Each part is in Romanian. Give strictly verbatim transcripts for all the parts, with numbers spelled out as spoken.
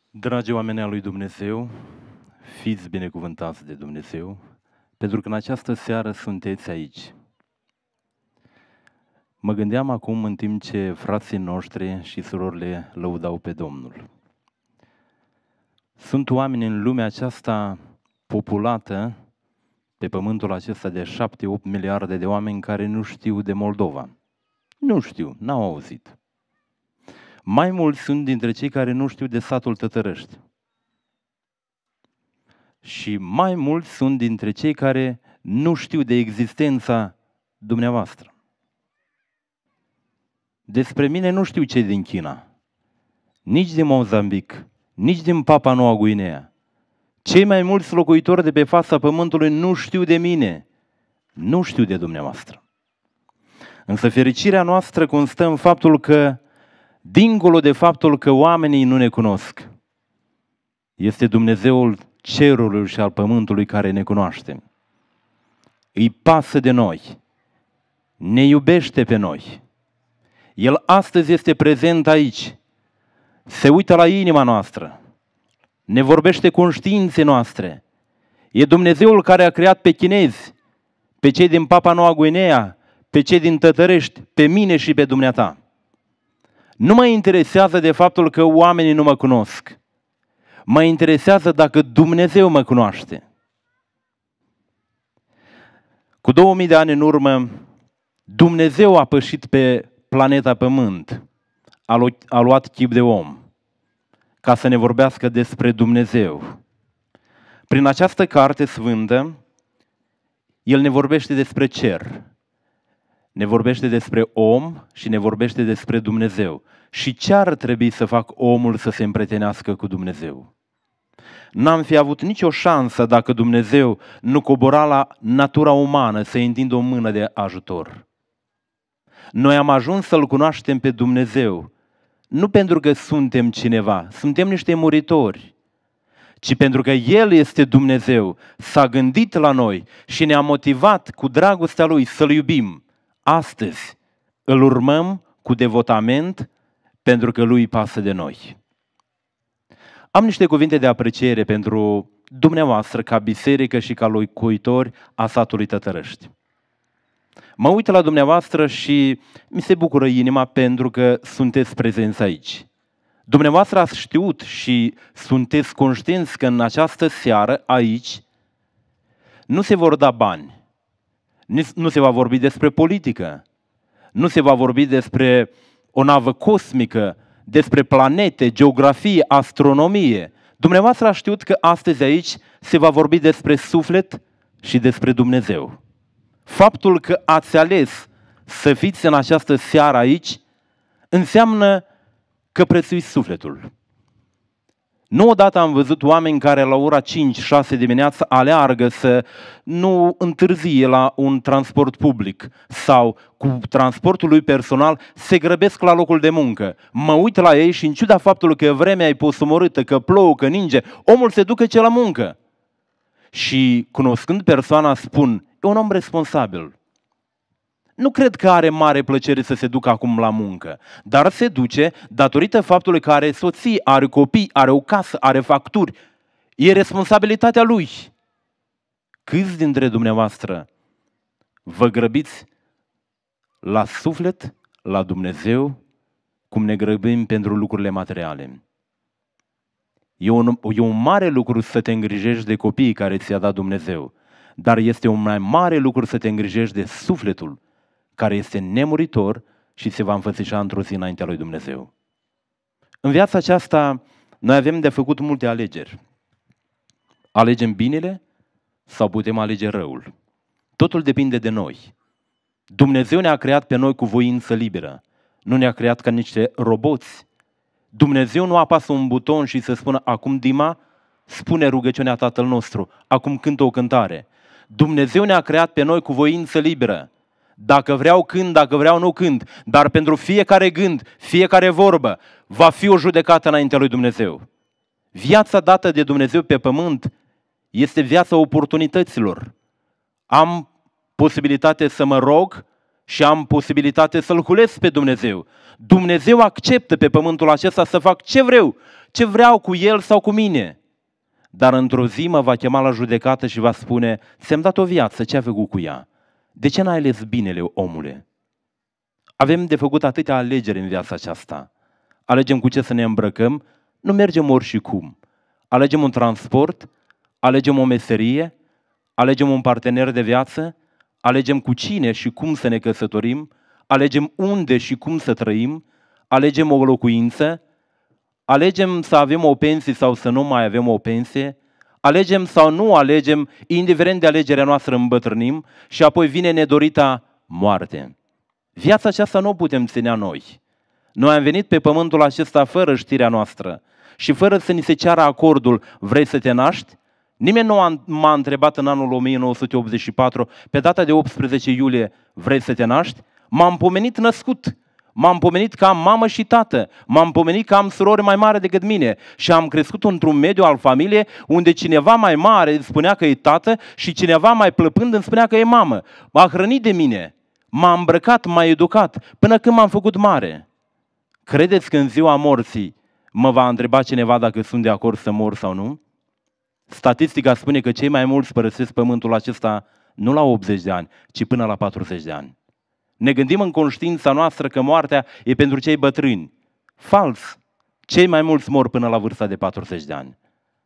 Dragi oameni al lui Dumnezeu, fiți binecuvântați de Dumnezeu, pentru că în această seară sunteți aici. Mă gândeam acum în timp ce frații noștri și surorile lăudau pe Domnul. Sunt oameni în lumea aceasta populată, pe pământul acesta de șapte opt miliarde de oameni care nu știu de Moldova. Nu știu, n-au auzit. Mai mulți sunt dintre cei care nu știu de satul Tătărăști. Și mai mulți sunt dintre cei care nu știu de existența dumneavoastră. Despre mine nu știu cei din China, nici din Mozambic, nici din Papua Noua Guinea. Cei mai mulți locuitori de pe fața pământului nu știu de mine, nu știu de dumneavoastră. Însă fericirea noastră constă în faptul că, dincolo de faptul că oamenii nu ne cunosc, este Dumnezeul cerului și al pământului care ne cunoaște. Îi pasă de noi, ne iubește pe noi. El astăzi este prezent aici, se uită la inima noastră, ne vorbește conștiințe noastre. E Dumnezeul care a creat pe chinezi, pe cei din Papua Noua Guinea, pe cei din Tătărești, pe mine și pe dumneata. Nu mă interesează de faptul că oamenii nu mă cunosc. Mă interesează dacă Dumnezeu mă cunoaște. Cu două mii de ani în urmă, Dumnezeu a pășit pe planeta Pământ, a luat chip de om, ca să ne vorbească despre Dumnezeu. Prin această carte sfântă, El ne vorbește despre cer, ne vorbește despre om și ne vorbește despre Dumnezeu. Și ce ar trebui să facă omul să se împrietenească cu Dumnezeu? N-am fi avut nicio șansă dacă Dumnezeu nu cobora la natura umană să-i întindă o mână de ajutor. Noi am ajuns să-L cunoaștem pe Dumnezeu, nu pentru că suntem cineva, suntem niște muritori, ci pentru că El este Dumnezeu, s-a gândit la noi și ne-a motivat cu dragostea Lui să-L iubim. Astăzi îl urmăm cu devotament pentru că Lui pasă de noi. Am niște cuvinte de apreciere pentru dumneavoastră ca biserică și ca locuitori a satului Tătărăști. Mă uit la dumneavoastră și mi se bucură inima pentru că sunteți prezenți aici. Dumneavoastră ați știut și sunteți conștienți că în această seară aici nu se vor da bani, nu se va vorbi despre politică, nu se va vorbi despre o navă cosmică, despre planete, geografie, astronomie. Dumneavoastră a știut că astăzi aici se va vorbi despre suflet și despre Dumnezeu. Faptul că ați ales să fiți în această seară aici înseamnă că prețuiți sufletul. Nu odată am văzut oameni care la ora cinci șase dimineața aleargă să nu întârzie la un transport public sau cu transportul lui personal se grăbesc la locul de muncă. Mă uit la ei și în ciuda faptului că vremea e posomorâtă, că plouă, că ninge, omul se duce ce la muncă. Și cunoscând persoana spun, e un om responsabil. Nu cred că are mare plăcere să se ducă acum la muncă, dar se duce datorită faptului că are soții, are copii, are o casă, are facturi. E responsabilitatea lui. Câți dintre dumneavoastră vă grăbiți la suflet, la Dumnezeu, cum ne grăbim pentru lucrurile materiale? E un, e un mare lucru să te îngrijești de copiii care ți-a dat Dumnezeu, dar este un mai mare lucru să te îngrijești de sufletul care este nemuritor și se va înfățișa într-o zi înaintea lui Dumnezeu. În viața aceasta, noi avem de făcut multe alegeri. Alegem binele sau putem alege răul. Totul depinde de noi. Dumnezeu ne-a creat pe noi cu voință liberă. Nu ne-a creat ca niște roboți. Dumnezeu nu apasă un buton și să spună, acum Dima, spune rugăciunea Tatăl nostru, acum cântă o cântare. Dumnezeu ne-a creat pe noi cu voință liberă. Dacă vreau cânt, dacă vreau nu cânt, dar pentru fiecare gând, fiecare vorbă, va fi o judecată înaintea lui Dumnezeu. Viața dată de Dumnezeu pe pământ este viața oportunităților. Am posibilitate să mă rog și am posibilitate să-L hulesc pe Dumnezeu. Dumnezeu acceptă pe pământul acesta să fac ce vreau, ce vreau cu El sau cu mine. Dar într-o zi mă va chema la judecată și va spune, ți-am dat o viață, ce ai făcut cu ea? De ce n-ai ales binele, omule? Avem de făcut atâtea alegeri în viața aceasta. Alegem cu ce să ne îmbrăcăm, nu mergem ori și cum. Alegem un transport, alegem o meserie, alegem un partener de viață, alegem cu cine și cum să ne căsătorim, alegem unde și cum să trăim, alegem o locuință, alegem să avem o pensie sau să nu mai avem o pensie, alegem sau nu alegem, indiferent de alegerea noastră îmbătrânim și apoi vine nedorita moarte. Viața aceasta nu o putem ținea noi. Noi am venit pe pământul acesta fără știrea noastră și fără să ni se ceară acordul, vrei să te naști? Nimeni nu m-a întrebat în anul o mie nouă sute optzeci și patru, pe data de optsprezece iulie, vrei să te naști? M-am pomenit născut, m-am pomenit că am mamă și tată, m-am pomenit că am surori mai mare decât mine și am crescut într-un mediu al familiei unde cineva mai mare îmi spunea că e tată și cineva mai plăpând îmi spunea că e mamă. M-a hrănit de mine, m-a îmbrăcat, m-a educat, până când m-am făcut mare. Credeți că în ziua morții mă va întreba cineva dacă sunt de acord să mor sau nu? Statistica spune că cei mai mulți părăsesc pământul acesta nu la optzeci de ani, ci până la patruzeci de ani. Ne gândim în conștiința noastră că moartea e pentru cei bătrâni. Fals! Cei mai mulți mor până la vârsta de patruzeci de ani.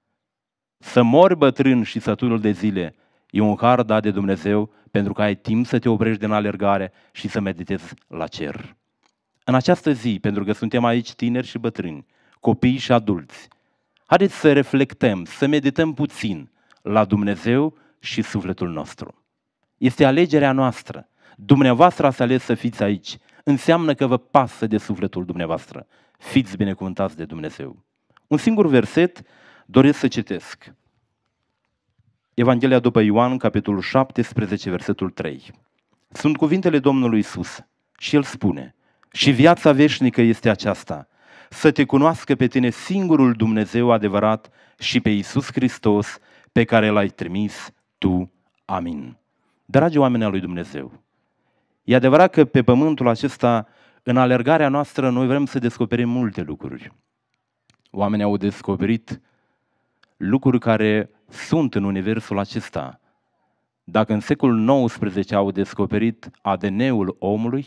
Să mori bătrân și sătul de zile e un har dat de Dumnezeu pentru că ai timp să te oprești din alergare și să meditezi la cer. În această zi, pentru că suntem aici tineri și bătrâni, copii și adulți, haideți să reflectăm, să medităm puțin la Dumnezeu și sufletul nostru. Este alegerea noastră. Dumneavoastră ați ales să fiți aici. Înseamnă că vă pasă de sufletul dumneavoastră. Fiți binecuvântați de Dumnezeu. Un singur verset doresc să citesc. Evanghelia după Ioan, capitolul șaptesprezece, versetul trei. Sunt cuvintele Domnului Iisus și El spune, și viața veșnică este aceasta, să te cunoască pe tine singurul Dumnezeu adevărat și pe Iisus Hristos pe care L-ai trimis tu. Amin. Dragi oameni al lui Dumnezeu, e adevărat că pe pământul acesta, în alergarea noastră, noi vrem să descoperim multe lucruri. Oamenii au descoperit lucruri care sunt în universul acesta. Dacă în secolul nouăsprezece au descoperit A D N-ul omului,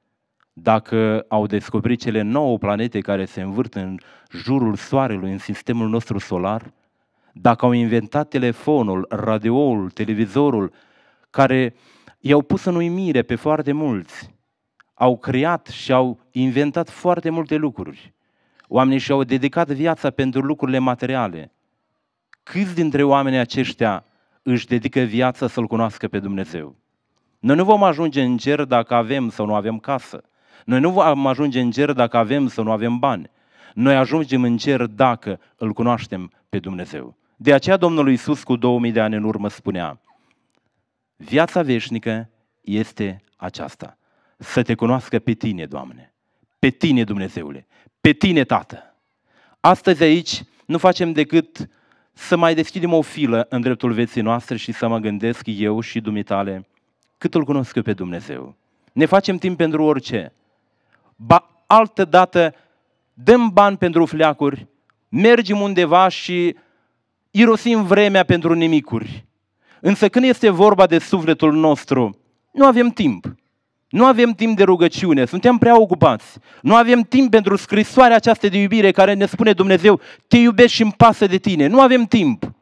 dacă au descoperit cele nouă planete care se învârt în jurul Soarelui, în sistemul nostru solar, dacă au inventat telefonul, radioul, televizorul, care i-au pus în uimire pe foarte mulți, au creat și au inventat foarte multe lucruri. Oamenii și-au dedicat viața pentru lucrurile materiale. Câți dintre oamenii aceștia își dedică viața să-L cunoască pe Dumnezeu? Noi nu vom ajunge în cer dacă avem sau nu avem casă. Noi nu vom ajunge în cer dacă avem sau nu avem bani. Noi ajungem în cer dacă îl cunoaștem pe Dumnezeu. De aceea Domnul Iisus cu două mii de ani în urmă spunea, viața veșnică este aceasta, să te cunoască pe tine, Doamne, pe tine, Dumnezeule, pe tine, Tată. Astăzi aici nu facem decât să mai deschidem o filă în dreptul vieții noastre și să mă gândesc eu și dumitale cât îl cunosc eu pe Dumnezeu. Ne facem timp pentru orice. Ba, altă dată dăm bani pentru fleacuri, mergem undeva și irosim vremea pentru nimicuri. Însă când este vorba de sufletul nostru, nu avem timp. Nu avem timp de rugăciune, suntem prea ocupați. Nu avem timp pentru scrisoarea aceasta de iubire care ne spune Dumnezeu, te iubesc și îmi pasă de tine. Nu avem timp.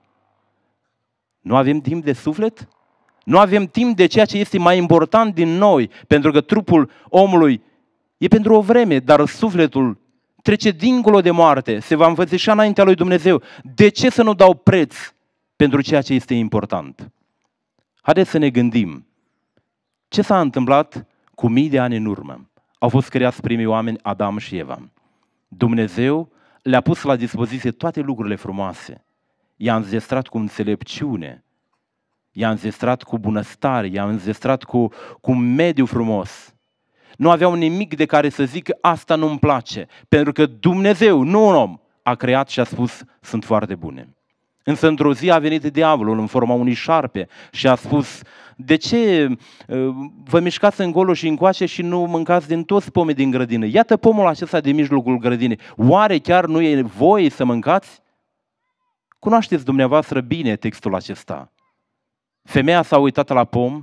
Nu avem timp de suflet? Nu avem timp de ceea ce este mai important din noi, pentru că trupul omului e pentru o vreme, dar sufletul trece dincolo de moarte, se va înfățișa înaintea lui Dumnezeu. De ce să nu dau preț pentru ceea ce este important? Haideți să ne gândim. Ce s-a întâmplat cu mii de ani în urmă? Au fost creați primii oameni, Adam și Eva. Dumnezeu le-a pus la dispoziție toate lucrurile frumoase. I-a înzestrat cu înțelepciune, i-a înzestrat cu bunăstare, i-a înzestrat cu, cu un mediu frumos. Nu aveau nimic de care să zică asta nu-mi place, pentru că Dumnezeu, nu un om, a creat și a spus sunt foarte bune. Însă într-o zi a venit diavolul în forma unui șarpe și a spus: de ce vă mișcați încolo și încoace și nu mâncați din toți pomii din grădină? Iată pomul acesta din mijlocul grădinii. Oare chiar nu e voie să mâncați? Cunoașteți dumneavoastră bine textul acesta. Femeia s-a uitat la pom,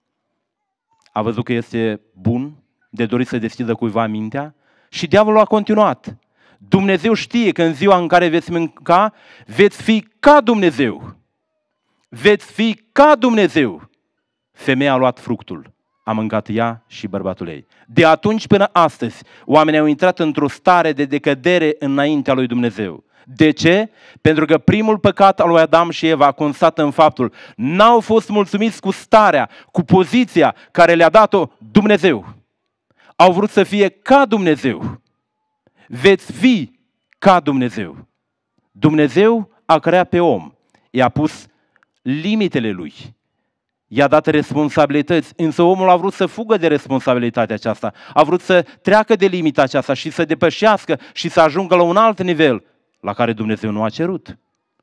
a văzut că este bun, de dorit să deschidă cuiva mintea și diavolul a continuat. Dumnezeu știe că în ziua în care veți mânca, veți fi ca Dumnezeu. Veți fi ca Dumnezeu. Femeia a luat fructul, a mâncat ea și bărbatul ei. De atunci până astăzi, oamenii au intrat într-o stare de decădere înaintea lui Dumnezeu. De ce? Pentru că primul păcat al lui Adam și Eva a constat în faptul n-au fost mulțumiți cu starea, cu poziția care le-a dat-o Dumnezeu. Au vrut să fie ca Dumnezeu. Veți fi ca Dumnezeu. Dumnezeu a creat pe om, i-a pus limitele lui, i-a dat responsabilități, însă omul a vrut să fugă de responsabilitatea aceasta, a vrut să treacă de limita aceasta și să depășească și să ajungă la un alt nivel la care Dumnezeu nu a cerut.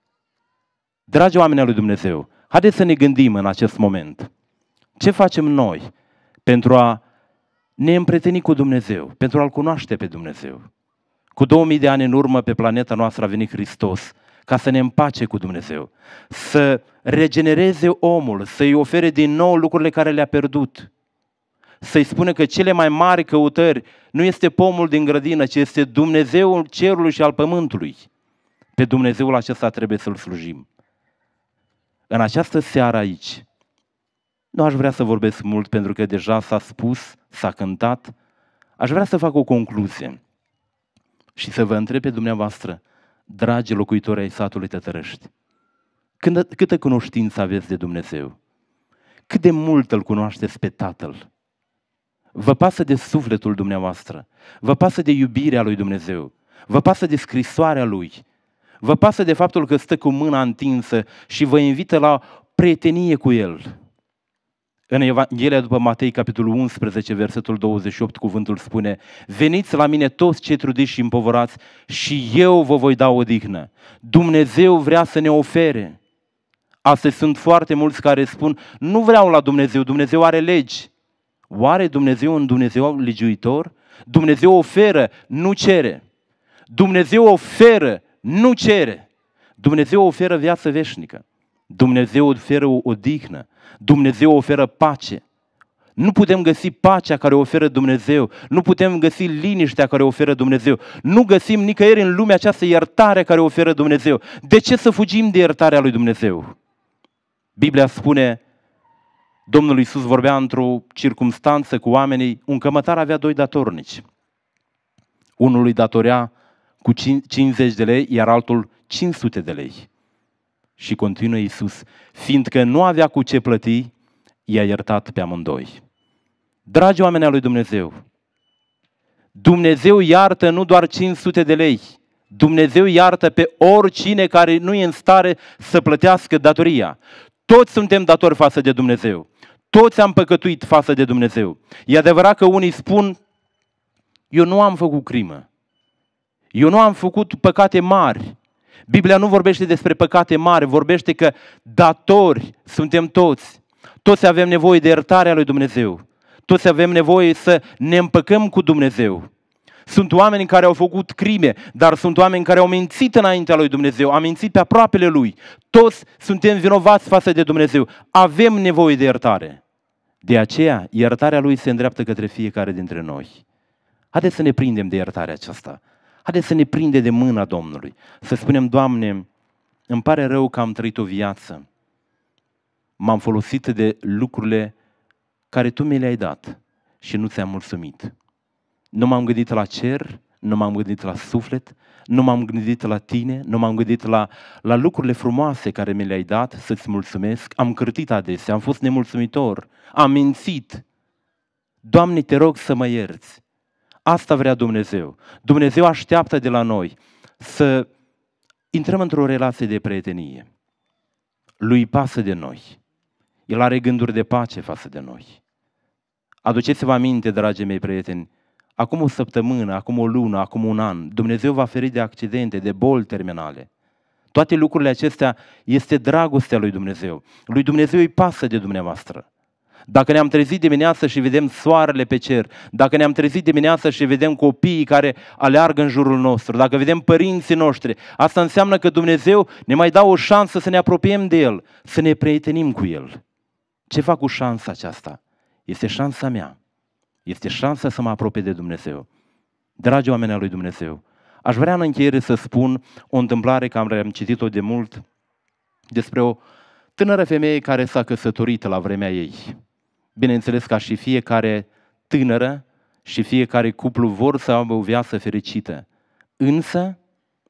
Dragi oameni al lui Dumnezeu, haideți să ne gândim în acest moment. Ce facem noi pentru a ne împrieteni cu Dumnezeu, pentru a-L cunoaște pe Dumnezeu? Cu două mii de ani în urmă pe planeta noastră a venit Hristos ca să ne împace cu Dumnezeu, să regenereze omul, să-i ofere din nou lucrurile care le-a pierdut, să-i spună că cele mai mari căutări nu este pomul din grădină, ci este Dumnezeul cerului și al pământului. Pe Dumnezeul acesta trebuie să-L slujim. În această seară aici, nu aș vrea să vorbesc mult pentru că deja s-a spus, s-a cântat, aș vrea să fac o concluzie și să vă întreb pe dumneavoastră, dragi locuitori ai satului Tătărăști, câtă cunoștință aveți de Dumnezeu? Cât de mult îl cunoașteți pe Tatăl? Vă pasă de sufletul dumneavoastră? Vă pasă de iubirea lui Dumnezeu? Vă pasă de scrisoarea Lui? Vă pasă de faptul că stă cu mâna întinsă și vă invită la prietenie cu El? În Evanghelia după Matei, capitolul unsprezece, versetul douăzeci și opt, cuvântul spune: veniți la mine toți cei trudiți și împovărați și eu vă voi da odihnă. Dumnezeu vrea să ne ofere. Astăzi sunt foarte mulți care spun: nu vreau la Dumnezeu, Dumnezeu are legi. Oare Dumnezeu un Dumnezeu legiuitor? Dumnezeu oferă, nu cere. Dumnezeu oferă, nu cere. Dumnezeu oferă viață veșnică. Dumnezeu oferă o odihnă. Dumnezeu oferă pace. Nu putem găsi pacea care oferă Dumnezeu. Nu putem găsi liniștea care oferă Dumnezeu. Nu găsim nicăieri în lumea aceasta iertarea care oferă Dumnezeu. De ce să fugim de iertarea lui Dumnezeu? Biblia spune, Domnul Iisus vorbea într-o circumstanță cu oamenii, un cămătar avea doi datornici. Unul îi datorea cu cincizeci de lei, iar altul cinci sute de lei. Și continuă Iisus, fiindcă nu avea cu ce plăti, i-a iertat pe amândoi. Dragi oameni al lui Dumnezeu, Dumnezeu iartă nu doar cinci sute de lei, Dumnezeu iartă pe oricine care nu e în stare să plătească datoria. Toți suntem datori față de Dumnezeu. Toți am păcătuit față de Dumnezeu. E adevărat că unii spun, eu nu am făcut crimă. Eu nu am făcut păcate mari. Biblia nu vorbește despre păcate mari, vorbește că datori suntem toți. Toți avem nevoie de iertarea lui Dumnezeu. Toți avem nevoie să ne împăcăm cu Dumnezeu. Sunt oameni care au făcut crime, dar sunt oameni care au mințit înaintea lui Dumnezeu, au mințit pe aproapele Lui. Toți suntem vinovați față de Dumnezeu. Avem nevoie de iertare. De aceea, iertarea Lui se îndreaptă către fiecare dintre noi. Haideți să ne prindem de iertarea aceasta. Haideți să ne prindem de mâna Domnului. Să spunem, Doamne, îmi pare rău că am trăit o viață. M-am folosit de lucrurile care Tu mi le-ai dat și nu ți-am mulțumit. Nu m-am gândit la cer, nu m-am gândit la suflet, nu m-am gândit la Tine, nu m-am gândit la, la lucrurile frumoase care mi le-ai dat să-ți mulțumesc. Am cârtit adesea, am fost nemulțumitor, am mințit. Doamne, Te rog să mă ierți. Asta vrea Dumnezeu. Dumnezeu așteaptă de la noi să intrăm într-o relație de prietenie. Lui pasă de noi. El are gânduri de pace față de noi. Aduceți-vă aminte, dragii mei prieteni, acum o săptămână, acum o lună, acum un an, Dumnezeu va feri de accidente, de boli terminale. Toate lucrurile acestea este dragostea lui Dumnezeu. Lui Dumnezeu îi pasă de dumneavoastră. Dacă ne-am trezit dimineața și vedem soarele pe cer, dacă ne-am trezit dimineața și vedem copiii care aleargă în jurul nostru, dacă vedem părinții noștri, asta înseamnă că Dumnezeu ne mai dă o șansă să ne apropiem de El, să ne prietenim cu El. Ce fac cu șansa aceasta? Este șansa mea. Este șansa să mă apropie de Dumnezeu. Dragi oameni al lui Dumnezeu, aș vrea în încheiere să spun o întâmplare care am citit-o de mult despre o tânără femeie care s-a căsătorit la vremea ei. Bineînțeles, ca și fiecare tânără și fiecare cuplu vor să aibă o viață fericită. Însă,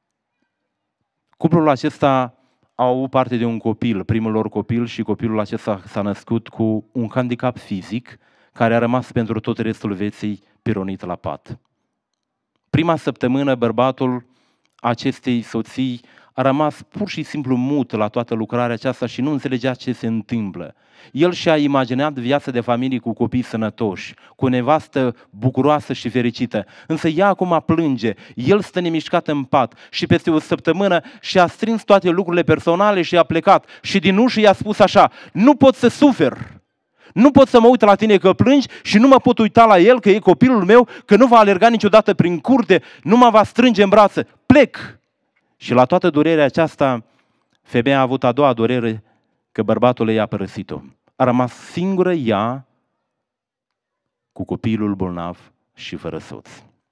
cuplul acesta a avut parte de un copil, primul lor copil, și copilul acesta s-a născut cu un handicap fizic care a rămas pentru tot restul vieții pironit la pat. Prima săptămână, bărbatul acestei soții a rămas pur și simplu mut la toată lucrarea aceasta și nu înțelegea ce se întâmplă. El și-a imaginat viața de familie cu copii sănătoși, cu o nevastă bucuroasă și fericită. Însă ea acum plânge, el stă nemișcat în pat și peste o săptămână și-a strâns toate lucrurile personale și a plecat. Și din ușă i-a spus așa: nu pot să sufer, nu pot să mă uit la tine că plângi și nu mă pot uita la el că e copilul meu, că nu va alerga niciodată prin curte, nu mă va strânge în brațe, plec! Și la toată durerea aceasta, femeia a avut a doua durere, că bărbatul ei a părăsit-o. A rămas singură ea cu copilul bolnav și fără soț.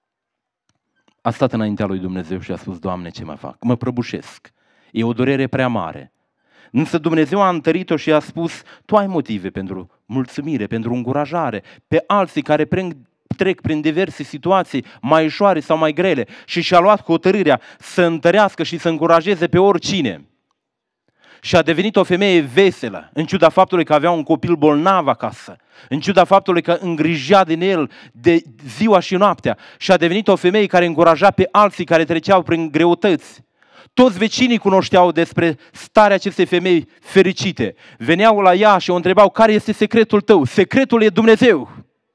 A stat înaintea lui Dumnezeu și a spus: Doamne, ce mă fac? Mă prăbușesc. E o durere prea mare. Însă Dumnezeu a întărit-o și a spus: tu ai motive pentru mulțumire, pentru încurajare, pe alții care prâng trec prin diverse situații mai ușoare sau mai grele și și-a luat hotărârea să întărească și să încurajeze pe oricine. Și a devenit o femeie veselă, în ciuda faptului că avea un copil bolnav acasă, în ciuda faptului că îngrijea din el de ziua și noaptea, și a devenit o femeie care încuraja pe alții care treceau prin greutăți. Toți vecinii cunoșteau despre starea acestei femei fericite. Veneau la ea și o întrebau: care este secretul tău? Secretul e Dumnezeu.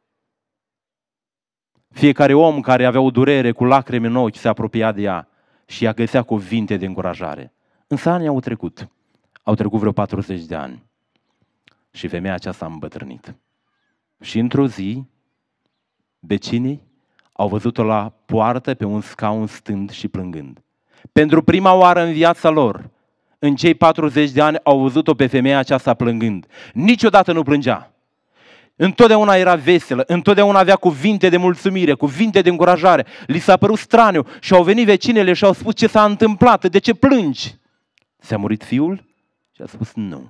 Fiecare om care avea o durere cu lacrimi în ochi se apropia de ea și ea găsea cuvinte de încurajare. Însă anii au trecut. Au trecut vreo patruzeci de ani. Și femeia aceasta a îmbătrânit. Și într-o zi, vecinii au văzut-o la poartă pe un scaun stând și plângând. Pentru prima oară în viața lor, în cei patruzeci de ani, au văzut-o pe femeia aceasta plângând. Niciodată nu plângea. Întotdeauna era veselă, întotdeauna avea cuvinte de mulțumire, cuvinte de încurajare. Li s-a părut straniu și au venit vecinele și au spus: ce s-a întâmplat? De ce plângi? S-a murit fiul? Și a spus: nu.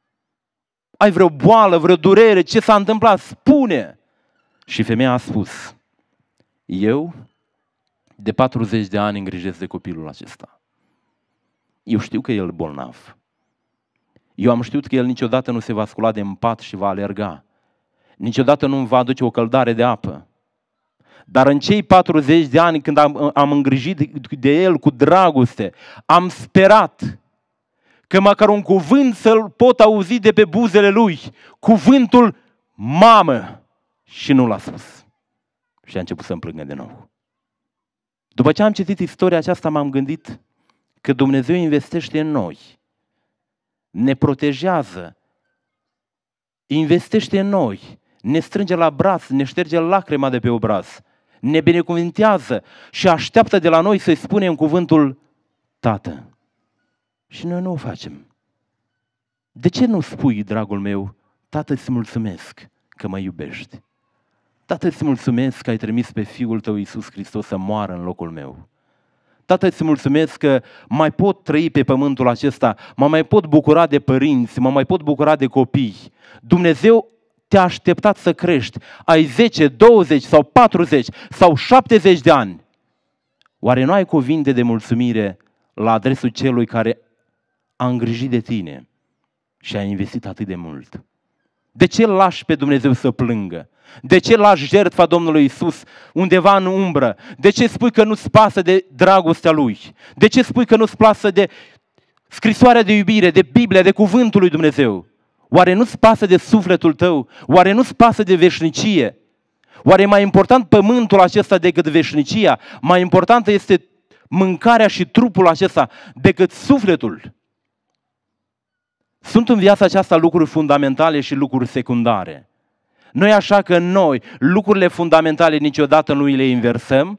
Ai vreo boală, vreo durere? Ce s-a întâmplat? Spune! Și femeia a spus: eu de patruzeci de ani îngrijesc de copilul acesta. Eu știu că el e bolnav. Eu am știut că el niciodată nu se va scula de în pat și va alerga. Niciodată nu îmi va aduce o căldare de apă. Dar în cei patruzeci de ani, când am, am îngrijit de el cu dragoste, am sperat că măcar un cuvânt să-l pot auzi de pe buzele lui. Cuvântul mamă. Și nu l-a spus. Și a început să-mi plângă de nou. După ce am citit istoria aceasta, m-am gândit că Dumnezeu investește în noi. Ne protejează. Investește în noi. Ne strânge la braț, ne șterge lacrima de pe obraz. Ne binecuvintează și așteaptă de la noi să-i spunem cuvântul Tată. Și noi nu o facem. De ce nu spui, dragul meu: Tată, îți mulțumesc că mă iubești. Tată, îți mulțumesc că ai trimis pe Fiul tău Iisus Hristos să moară în locul meu. Tată, îți mulțumesc că mai pot trăi pe pământul acesta, mă mai pot bucura de părinți, mă mai pot bucura de copii. Dumnezeu te-a așteptat să crești. Ai zece, douăzeci sau patruzeci sau șaptezeci de ani. Oare nu ai cuvinte de mulțumire la adresul celui care a îngrijit de tine și a investit atât de mult? De ce lași pe Dumnezeu să plângă? De ce lași jertfa Domnului Iisus undeva în umbră? De ce spui că nu-ți pasă de dragostea Lui? De ce spui că nu-ți pasă de scrisoarea de iubire, de Biblia, de cuvântul lui Dumnezeu? Oare nu-ți pasă de sufletul tău? Oare nu-ți pasă de veșnicie? Oare e mai important pământul acesta decât veșnicia? Mai importantă este mâncarea și trupul acesta decât sufletul. Sunt în viața aceasta lucruri fundamentale și lucruri secundare. Nu e așa că noi lucrurile fundamentale niciodată nu le inversăm?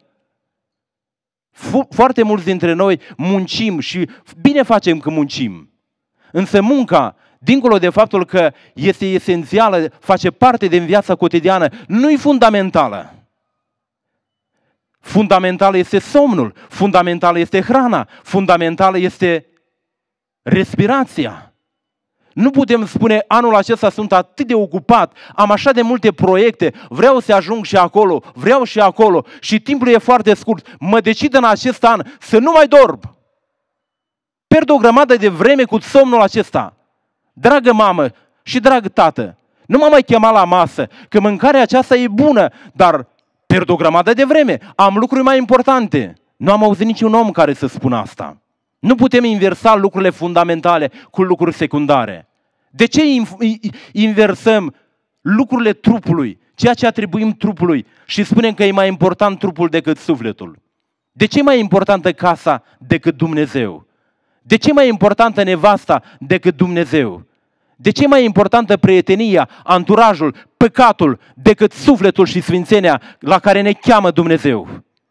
Foarte mulți dintre noi muncim și bine facem că muncim. Însă munca, dincolo de faptul că este esențială, face parte din viața cotidiană, nu e fundamentală. Fundamentală este somnul, fundamentală este hrana, fundamentală este respirația. Nu putem spune, anul acesta sunt atât de ocupat, am așa de multe proiecte, vreau să ajung și acolo, vreau și acolo și timpul e foarte scurt. Mă decid în acest an să nu mai dorm. Pierd o grămadă de vreme cu somnul acesta. Dragă mamă și drag tată, nu mă mai chema la masă, că mâncarea aceasta e bună, dar pierd o grămadă de vreme, am lucruri mai importante. Nu am auzit niciun om care să spună asta. Nu putem inversa lucrurile fundamentale cu lucruri secundare. De ce inversăm lucrurile trupului, ceea ce atribuim trupului și spunem că e mai important trupul decât sufletul? De ce e mai importantă casa decât Dumnezeu? De ce e mai importantă nevasta decât Dumnezeu? De ce e mai importantă prietenia, anturajul, păcatul decât sufletul și sfințenia la care ne cheamă Dumnezeu?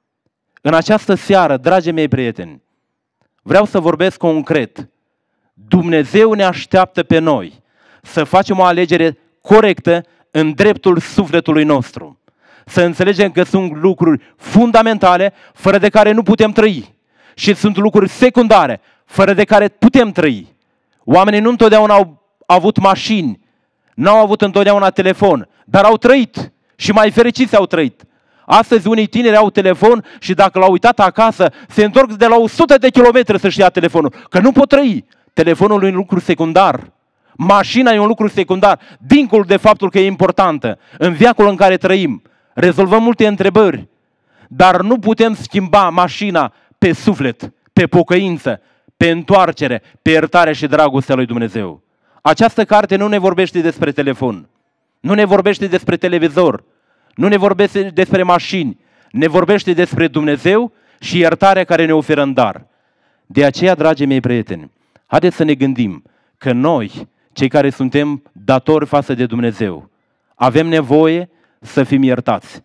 În această seară, dragii mei prieteni, vreau să vorbesc concret. Dumnezeu ne așteaptă pe noi să facem o alegere corectă în dreptul sufletului nostru. Să înțelegem că sunt lucruri fundamentale fără de care nu putem trăi și sunt lucruri secundare fără de care putem trăi. Oamenii nu întotdeauna au avut mașini, n-au avut întotdeauna telefon, dar au trăit și mai fericiți au trăit. Astăzi unii tineri au telefon și dacă l-au uitat acasă, se întorc de la o sută de kilometri să-și ia telefonul, că nu pot trăi. Telefonul e un lucru secundar. Mașina e un lucru secundar, dincolo de faptul că e importantă. În veacul în care trăim, rezolvăm multe întrebări, dar nu putem schimba mașina pe suflet, pe pocăință, pe întoarcere, pe iertare și dragostea lui Dumnezeu. Această carte nu ne vorbește despre telefon, nu ne vorbește despre televizor, nu ne vorbește despre mașini, ne vorbește despre Dumnezeu și iertarea care ne oferă în dar. De aceea, dragii mei prieteni, haideți să ne gândim că noi, cei care suntem datori față de Dumnezeu, avem nevoie să fim iertați.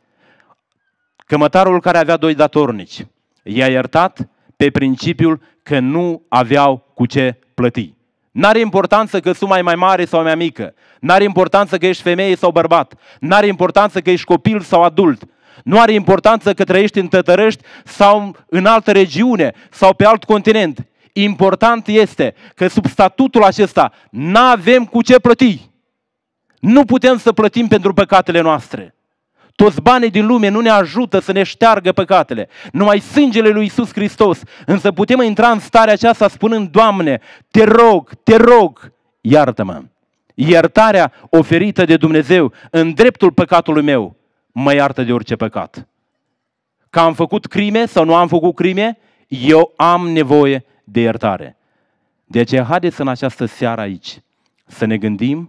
Cămătarul care avea doi datornici, i-a iertat pe principiul că nu aveau cu ce plăti. N-are importanță că suma e mai mare sau mai mică, n-are importanță că ești femeie sau bărbat, n-are importanță că ești copil sau adult, nu are importanță că trăiești în Tătărăști sau în altă regiune sau pe alt continent. Important este că sub statutul acesta n-avem cu ce plăti. Nu putem să plătim pentru păcatele noastre. Toți banii din lume nu ne ajută să ne șteargă păcatele. Numai sângele lui Iisus Hristos. Însă putem intra în starea aceasta spunând, Doamne, te rog, te rog, iartă-mă. Iertarea oferită de Dumnezeu în dreptul păcatului meu mă iartă de orice păcat. Că am făcut crime sau nu am făcut crime, eu am nevoie de iertare. De aceea, haideți în această seară aici să ne gândim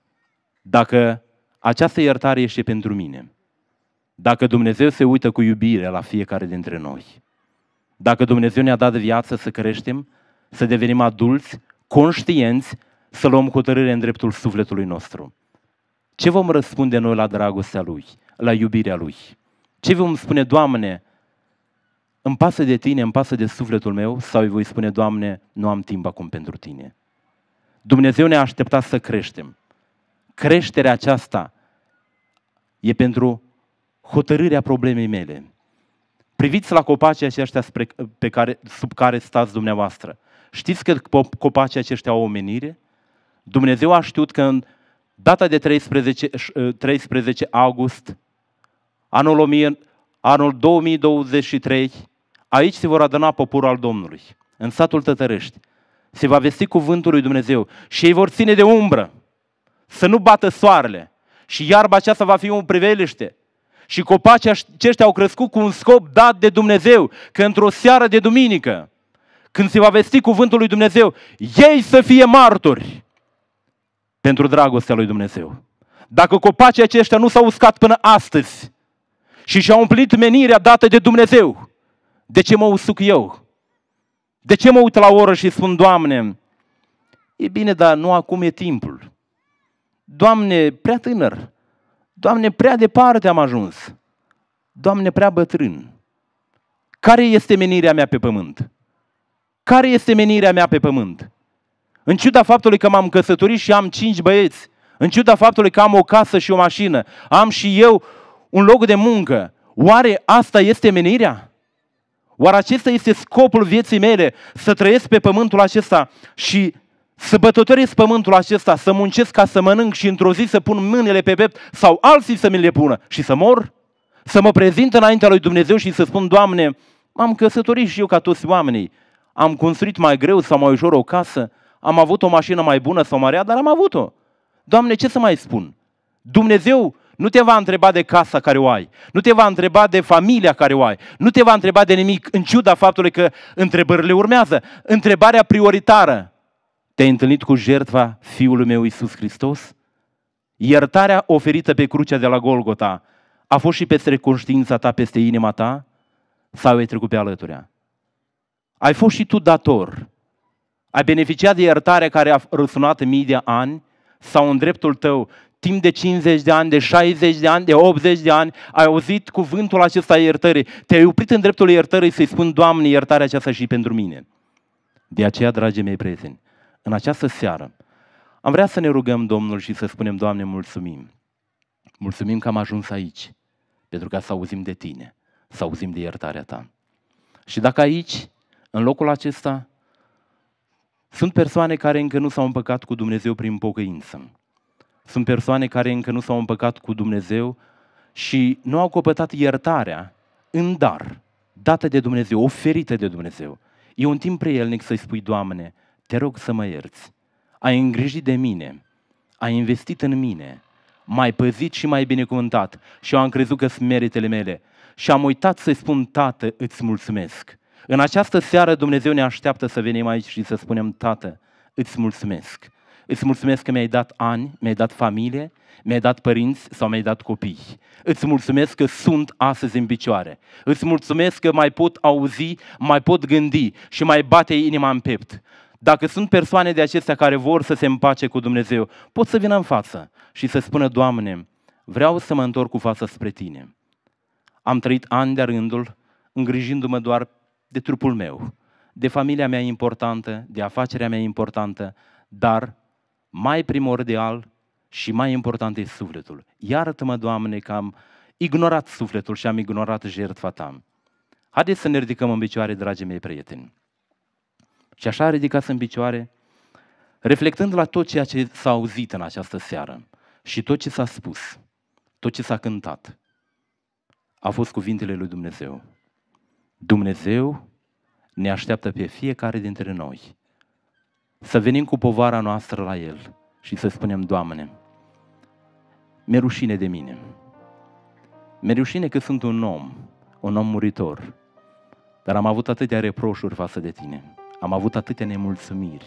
dacă această iertare este pentru mine. Dacă Dumnezeu se uită cu iubire la fiecare dintre noi. Dacă Dumnezeu ne-a dat viață să creștem, să devenim adulți, conștienți, să luăm hotărâre în dreptul sufletului nostru. Ce vom răspunde noi la dragostea Lui, la iubirea Lui? Ce vom spune, Doamne, îmi pasă de Tine, îmi pasă de sufletul meu? Sau îi voi spune, Doamne, nu am timp acum pentru Tine? Dumnezeu ne-a așteptat să creștem. Creșterea aceasta e pentru hotărârea problemei mele. Priviți la copacii aceștia pe care, sub care stați dumneavoastră. Știți că copacii aceștia au o menire? Dumnezeu a știut că în data de treisprezece, treisprezece august, anul, o mie, anul două mii douăzeci și trei, aici se vor aduna poporul al Domnului, în satul Tătărăști. Se va vesti cuvântul lui Dumnezeu și ei vor ține de umbră, să nu bată soarele. Și iarba aceasta va fi un priveliște. Și copacii aceștia au crescut cu un scop dat de Dumnezeu, că într-o seară de duminică, când se va vesti cuvântul lui Dumnezeu, ei să fie martori pentru dragostea lui Dumnezeu. Dacă copacii aceștia nu s-au uscat până astăzi și și-au împlinit menirea dată de Dumnezeu, De ce mă usuc eu? De ce mă uit la oră și spun, Doamne, e bine, dar nu acum e timpul. Doamne, prea tânăr. Doamne, prea departe am ajuns. Doamne, prea bătrân. Care este menirea mea pe pământ? Care este menirea mea pe pământ? În ciuda faptului că m-am căsătorit și am cinci băieți, în ciuda faptului că am o casă și o mașină, am și eu un loc de muncă, oare asta este menirea? Oare acesta este scopul vieții mele, să trăiesc pe pământul acesta și să bătătoresc pământul acesta, să muncesc ca să mănânc și într-o zi să pun mâinile pe piept sau alții să mi le pună și să mor? Să mă prezint înaintea lui Dumnezeu și să spun, Doamne, m-am căsătorit și eu ca toți oamenii, am construit mai greu sau mai ușor o casă, am avut o mașină mai bună sau mai rea, dar am avut-o. Doamne, ce să mai spun? Dumnezeu nu te va întreba de casa care o ai, nu te va întreba de familia care o ai, nu te va întreba de nimic, în ciuda faptului că întrebările urmează. Întrebarea prioritară: te-ai întâlnit cu jertfa Fiului meu Iisus Hristos? Iertarea oferită pe crucea de la Golgota a fost și peste conștiința ta, peste inima ta? Sau ai trecut pe alăturea? Ai fost și tu dator? Ai beneficiat de iertarea care a răsunat mii de ani? Sau în dreptul tău, timp de cincizeci de ani, de șaizeci de ani, de optzeci de ani, ai auzit cuvântul acesta iertării, te-ai oprit în dreptul iertării să-i spun, Doamne, iertarea aceasta și pentru mine. De aceea, dragii mei prieteni, în această seară am vrea să ne rugăm Domnul și să spunem, Doamne, mulțumim. Mulțumim că am ajuns aici, pentru ca să auzim de Tine, să auzim de iertarea Ta. Și dacă aici, în locul acesta, sunt persoane care încă nu s-au împăcat cu Dumnezeu prin pocăință, sunt persoane care încă nu s-au împăcat cu Dumnezeu și nu au căpătat iertarea în dar, dată de Dumnezeu, oferită de Dumnezeu, e un timp prielnic să-i spui, Doamne, te rog să mă ierți. Ai îngrijit de mine, ai investit în mine, m-ai păzit și m-ai binecuvântat și eu am crezut că sunt meritele mele și am uitat să-i spun, Tată, îți mulțumesc. În această seară Dumnezeu ne așteaptă să venim aici și să spunem, Tată, îți mulțumesc. Îți mulțumesc că mi-ai dat ani, mi-ai dat familie, mi-ai dat părinți sau mi-ai dat copii. Îți mulțumesc că sunt astăzi în picioare. Îți mulțumesc că mai pot auzi, mai pot gândi și mai bate inima în piept. Dacă sunt persoane de acestea care vor să se împace cu Dumnezeu, pot să vină în față și să spună, Doamne, vreau să mă întorc cu fața spre Tine. Am trăit ani de-a rândul îngrijindu-mă doar de trupul meu, de familia mea importantă, de afacerea mea importantă, dar mai primordial și mai important e sufletul. Iartă-mă, Doamne, că am ignorat sufletul și am ignorat jertfa Ta. Haideți să ne ridicăm în picioare, dragii mei prieteni. Și așa ridicați în picioare, reflectând la tot ceea ce s-a auzit în această seară și tot ce s-a spus, tot ce s-a cântat, a fost cuvintele lui Dumnezeu. Dumnezeu ne așteaptă pe fiecare dintre noi să venim cu povara noastră la El și să spunem, Doamne, mi-e rușine de mine, mi-e rușine că sunt un om, un om muritor, dar am avut atâtea reproșuri față de Tine, am avut atâtea nemulțumiri,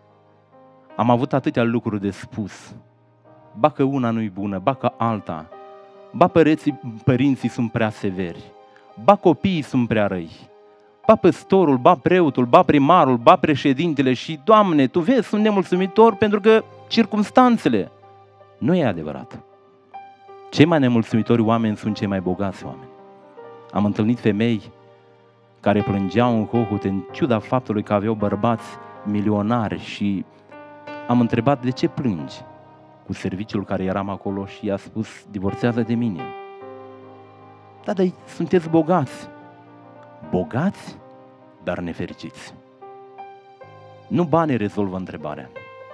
am avut atâtea lucruri de spus, ba că una nu-i bună, ba că alta, ba părinții, părinții sunt prea severi, ba copiii sunt prea răi, ba păstorul, ba preotul, ba primarul, ba președintele și, Doamne, Tu vezi, sunt nemulțumitor pentru că circumstanțele. Nu e adevărat. Cei mai nemulțumitori oameni sunt cei mai bogați oameni. Am întâlnit femei care plângeau în hohot în ciuda faptului că aveau bărbați milionari și am întrebat, de ce plângi? Cu serviciul care eram acolo și i-a spus, divorțează de mine. Da, dar sunteți bogați. Bogați, dar nefericiți. Nu banii rezolvă întrebarea.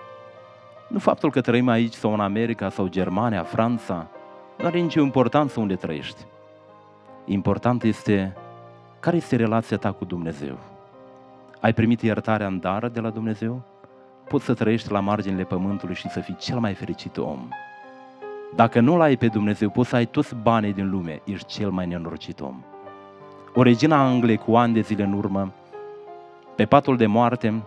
Nu faptul că trăim aici sau în America sau Germania, Franța, nu are nicio importanță unde trăiești. Important este care este relația ta cu Dumnezeu. Ai primit iertarea în dar de la Dumnezeu? Poți să trăiești la marginile pământului și să fii cel mai fericit om. Dacă nu l-ai pe Dumnezeu, poți să ai toți banii din lume, ești cel mai nenorocit om. O regină a Angliei cu ani de zile în urmă, pe patul de moarte,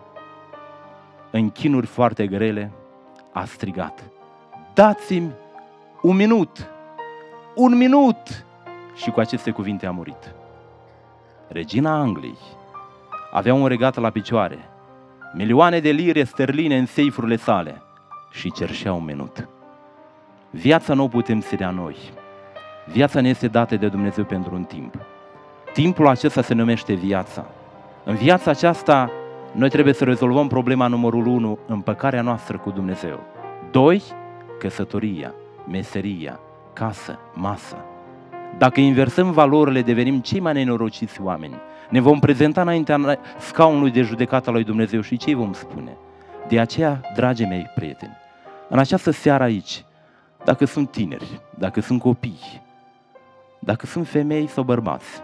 în chinuri foarte grele, a strigat, dați-mi un minut, un minut! Și cu aceste cuvinte a murit. regina Angliei, avea un regat la picioare, milioane de lire sterline în seifurile sale și cerșea un minut. Viața nu o putem să dea noi. Viața ne este dată de Dumnezeu pentru un timp. Timpul acesta se numește viața. În viața aceasta, noi trebuie să rezolvăm problema numărul unu, împăcarea noastră cu Dumnezeu. Doi, căsătoria, meseria, casă, masă. Dacă inversăm valorile, devenim cei mai nenorociți oameni. Ne vom prezenta înaintea scaunului de judecată al lui Dumnezeu și ce vom spune? De aceea, dragii mei prieteni, în această seară aici, dacă sunt tineri, dacă sunt copii, dacă sunt femei sau bărbați,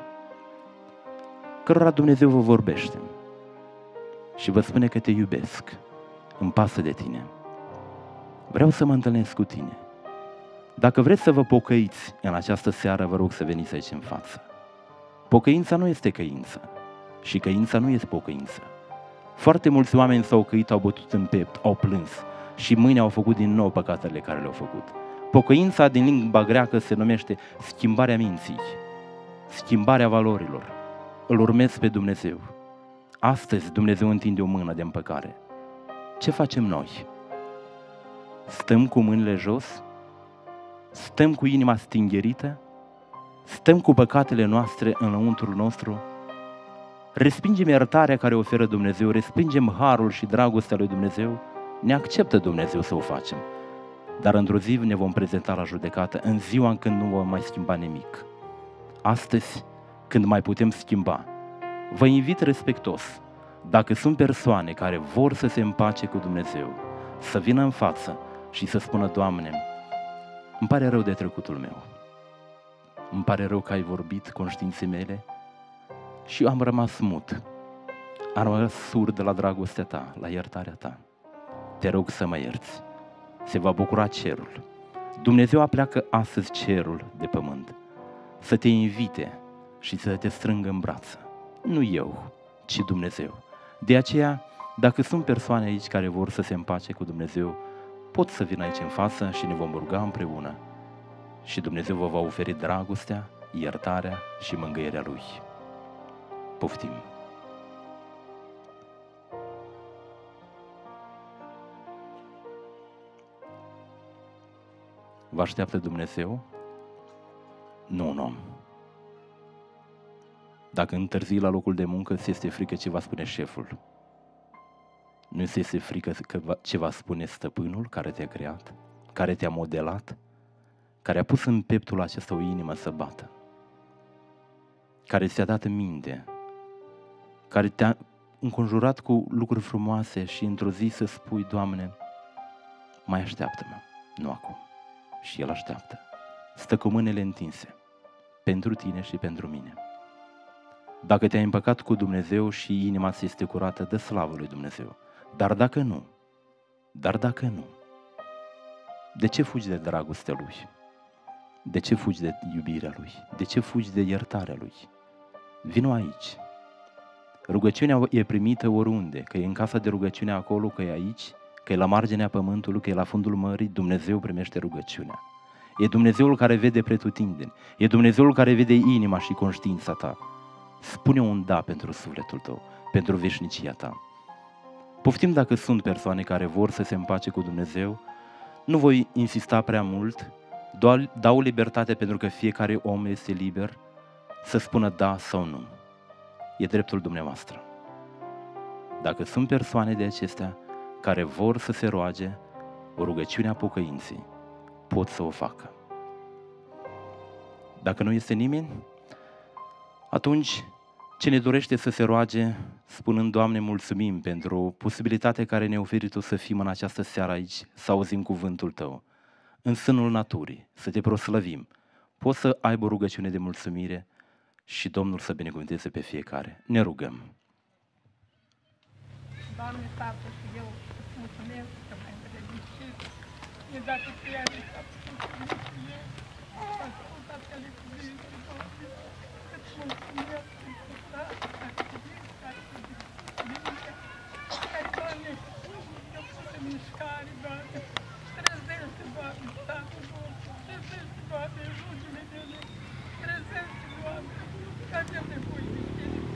cărora Dumnezeu vă vorbește și vă spune că te iubesc, îmi pasă de tine, vreau să mă întâlnesc cu tine. Dacă vreți să vă pocăiți în această seară, vă rog să veniți aici în față. Pocăința nu este căință și căința nu este pocăință. Foarte mulți oameni s-au căit, au bătut în piept, au plâns și mâine au făcut din nou păcatele care le-au făcut. Pocăința din limba greacă se numește schimbarea minții, schimbarea valorilor. Îl urmez pe Dumnezeu. Astăzi Dumnezeu întinde o mână de împăcare. Ce facem noi? Stăm cu mâinile jos? Stăm cu inima stingherită? Stăm cu păcatele noastre înăuntrul nostru? Respingem iertarea care oferă Dumnezeu, respingem harul și dragostea lui Dumnezeu? Ne acceptă Dumnezeu să o facem. Dar într-o zi ne vom prezenta la judecată, în ziua în când nu vom mai schimba nimic. Astăzi, când mai putem schimba, vă invit respectos, dacă sunt persoane care vor să se împace cu Dumnezeu, să vină în față și să spună: Doamne, îmi pare rău de trecutul meu, îmi pare rău că ai vorbit conștiinței mele și eu am rămas mut, am rămas surd la dragostea ta, la iertarea ta. Te rog să mă ierți. Se va bucura cerul. Dumnezeu apleacă astăzi cerul de pământ să te invite și să te strângă în brață. Nu eu, ci Dumnezeu. De aceea, dacă sunt persoane aici care vor să se împace cu Dumnezeu, pot să vină aici în față și ne vom ruga împreună și Dumnezeu vă va oferi dragostea, iertarea și mângâierea Lui. Poftim! Vă așteaptă Dumnezeu? Nu un om. Dacă întârzii la locul de muncă, ți este frică ce va spune șeful. Nu ți este frică ce va spune stăpânul care te-a creat, care te-a modelat, care a pus în pieptul acesta o inimă să bată, care ți-a dat minte, care te-a înconjurat cu lucruri frumoase și într-o zi să spui: Doamne, mai așteaptă-mă, nu acum. Și El așteaptă. Stă cu mâinile întinse pentru tine și pentru mine. Dacă te-ai împăcat cu Dumnezeu și inima ți este curată, dă slavă lui Dumnezeu. Dar dacă nu, dar dacă nu, de ce fugi de dragostea Lui? De ce fugi de iubirea Lui? De ce fugi de iertarea Lui? Vino aici. Rugăciunea e primită oriunde, că e în casa de rugăciune acolo, că e aici, că e la marginea pământului, că e la fundul mării, Dumnezeu primește rugăciunea. E Dumnezeul care vede pretutindeni, e Dumnezeul care vede inima și conștiința ta. Spune un da pentru sufletul tău, pentru veșnicia ta. Poftim dacă sunt persoane care vor să se împace cu Dumnezeu, nu voi insista prea mult, dau libertate pentru că fiecare om este liber să spună da sau nu. E dreptul dumneavoastră. Dacă sunt persoane de acestea care vor să se roage o rugăciune a pocăinței, pot să o facă. Dacă nu este nimeni, atunci cine dorește să se roage, spunând: Doamne, mulțumim pentru posibilitatea care ne-a oferit-o să fim în această seară aici, să auzim cuvântul Tău, în sânul naturii, să Te proslăvim. Poți să aibă o rugăciune de mulțumire și Domnul să binecuvânteze pe fiecare. Ne rugăm. Doamne, Tată, și eu îți mulțumesc că m-ai îndrăgit. Ne dată pe ea de Tată, ascultat că le cuvinte, Doamne, că-ți mulțumesc pentru Tată, activist, activist, care, Doamne, ne-a pus în mișcare, Doamne, trezește, Doamne, Tată, trezește, Doamne, rugile mele, trezește, Doamne, că avem nevoie de Tine.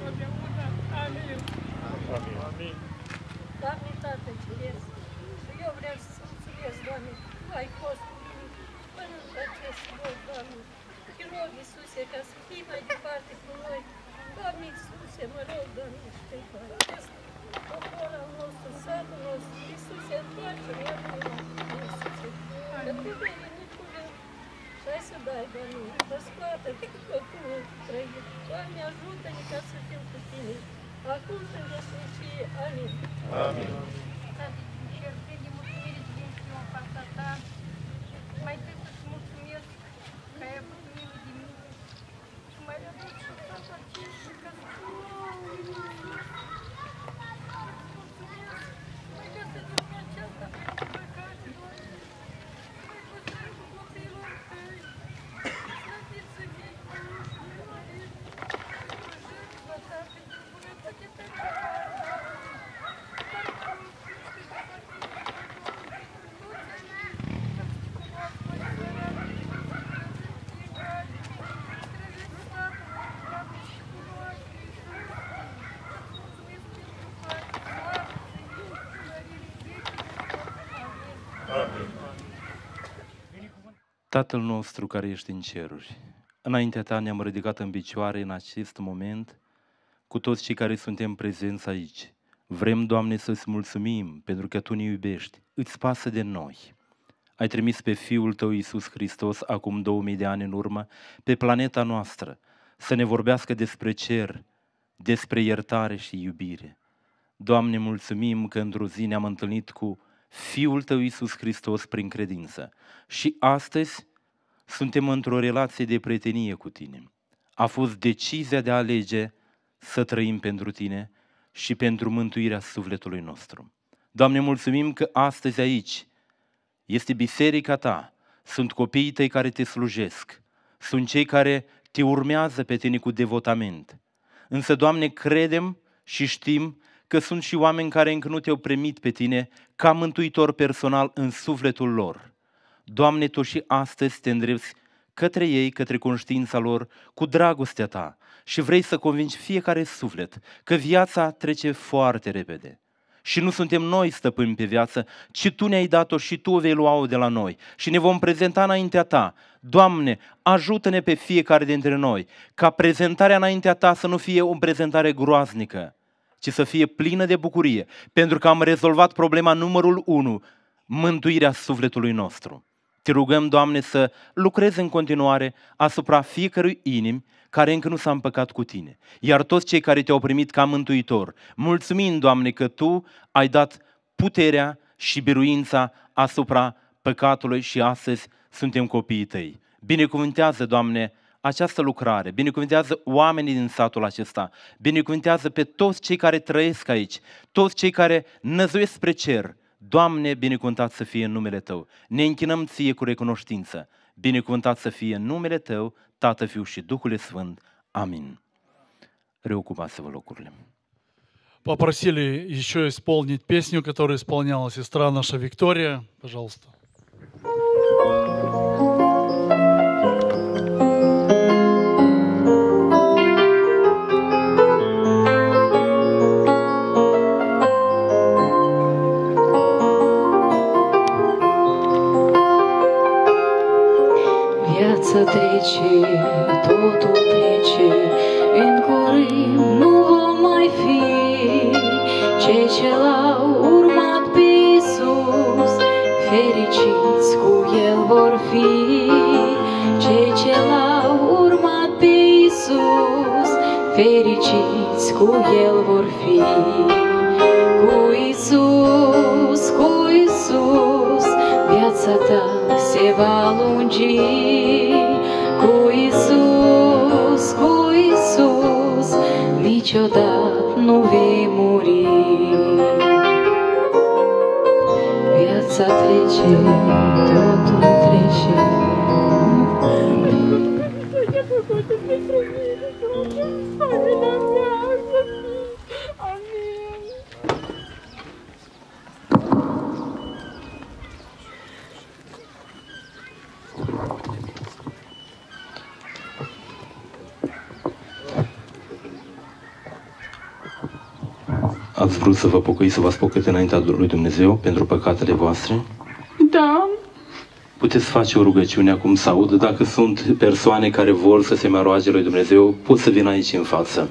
fii copilul trăit. Doamne, ajută-ne ca să fim cu Tine. Acum să ne sfârșie. Amin. Amin. Tată din cer, plin de mulțumire de vin și eu în fața Ta. Mai trebuie să-ți mulțumesc că ai avut milă de mine și mai avut și toată aceștia ca să fiu. Mai ca să din lumea aceasta pentru păcate, Doamne. Mai păstrări cu copiilor Tăi. Slăvit să fii cu Maria. Jertfa Ta pentru bunătate pentru Tatăl nostru care ești în ceruri, înaintea Ta ne-am ridicat în picioare în acest moment cu toți cei care suntem prezenți aici. Vrem, Doamne, să-ți mulțumim pentru că Tu ne iubești, îți pasă de noi. Ai trimis pe Fiul Tău Iisus Hristos acum două mii de ani în urmă pe planeta noastră să ne vorbească despre cer, despre iertare și iubire. Doamne, mulțumim că într-o zi ne-am întâlnit cu Fiul Tău Iisus Hristos prin credință și astăzi suntem într-o relație de prietenie cu Tine. A fost decizia de a alege să trăim pentru Tine și pentru mântuirea sufletului nostru. Doamne, mulțumim că astăzi aici este biserica Ta, sunt copiii Tăi care Te slujesc, sunt cei care Te urmează pe Tine cu devotament. Însă, Doamne, credem și știm că sunt și oameni care încă nu Te-au primit pe Tine ca mântuitor personal în sufletul lor. Doamne, Tu și astăzi Te îndrepți către ei, către conștiința lor, cu dragostea Ta și vrei să convingi fiecare suflet că viața trece foarte repede. Și nu suntem noi stăpâni pe viață, ci Tu ne-ai dat-o și Tu o vei lua-o de la noi și ne vom prezenta înaintea Ta. Doamne, ajută-ne pe fiecare dintre noi ca prezentarea înaintea Ta să nu fie o prezentare groaznică, ci să fie plină de bucurie, pentru că am rezolvat problema numărul unu, mântuirea sufletului nostru. Te rugăm, Doamne, să lucrezi în continuare asupra fiecărui inim care încă nu s-a împăcat cu Tine. Iar toți cei care Te-au primit ca mântuitor, mulțumim, Doamne, că Tu ai dat puterea și biruința asupra păcatului și astăzi suntem copiii Tăi. Binecuvântează, Doamne, această lucrare, binecuvântează oamenii din satul acesta, binecuvântează pe toți cei care trăiesc aici, toți cei care năzuiesc spre cer. Doamne, binecuvântat să fie în numele Tău. Ne închinăm Ție cu recunoștință. Binecuvântat să fie în numele Tău, Tată, Fiu și Duhul Sfânt. Amin. Reocupați-vă locurile. Попросили еще исполнить песню, которую исполняла сестра наша Виктория. Пожалуйста. Viața trece, totul trece, în curând nu vom mai fi cei ce l-au urmat pe Iisus, fericiți cu El vor fi. Cei ce l-au urmat pe Iisus, fericiți cu El vor fi. Cu Iisus, cu Iisus, viața ta se va lungi. Cu Iisus, cu Iisus, niciodată nu vei muri. Viața trece, totul trece. Ce-a făcut pentru mine, Doamne, familia mea, să fii. Amin. Ați vrut să vă pocăiți, să vă spocăiți înaintea lui Dumnezeu pentru păcatele voastre? Da. Puteți face o rugăciune acum să audă. Dacă sunt persoane care vor să se mai roage lui Dumnezeu, pot să vină aici în față.